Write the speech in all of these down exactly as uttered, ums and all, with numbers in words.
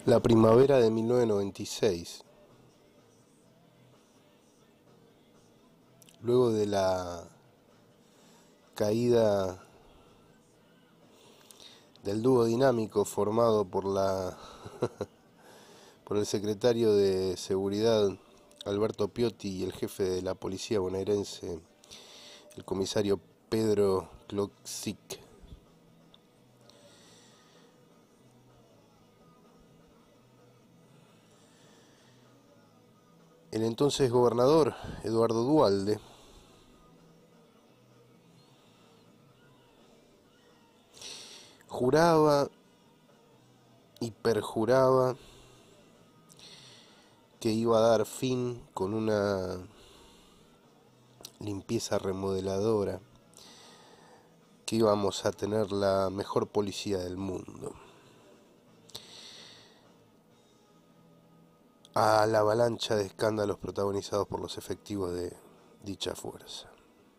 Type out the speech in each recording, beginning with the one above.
La primavera de mil novecientos noventa y seis. Luego de la caída del dúo dinámico formado por la por el secretario de Seguridad Alberto Piotti y el jefe de la policía bonaerense, el comisario Pedro Kloczynski, el entonces gobernador Eduardo Duhalde juraba y perjuraba que iba a dar fin con una limpieza remodeladora, que íbamos a tener la mejor policía del mundo, a la avalancha de escándalos protagonizados por los efectivos de dicha fuerza.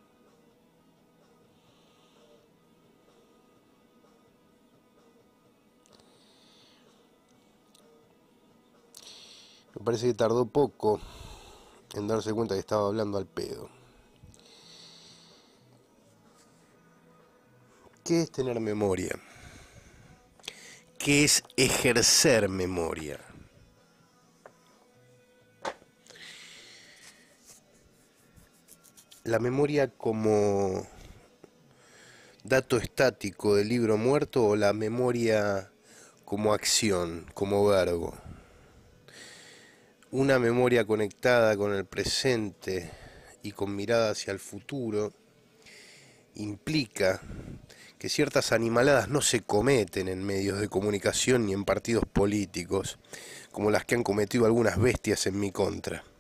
Me parece que tardó poco en darse cuenta que estaba hablando al pedo. ¿Qué es tener memoria? ¿Qué es ejercer memoria? La memoria como dato estático del libro muerto, o la memoria como acción, como verbo. Una memoria conectada con el presente y con mirada hacia el futuro implica que ciertas animaladas no se cometen en medios de comunicación ni en partidos políticos, como las que han cometido algunas bestias en mi contra.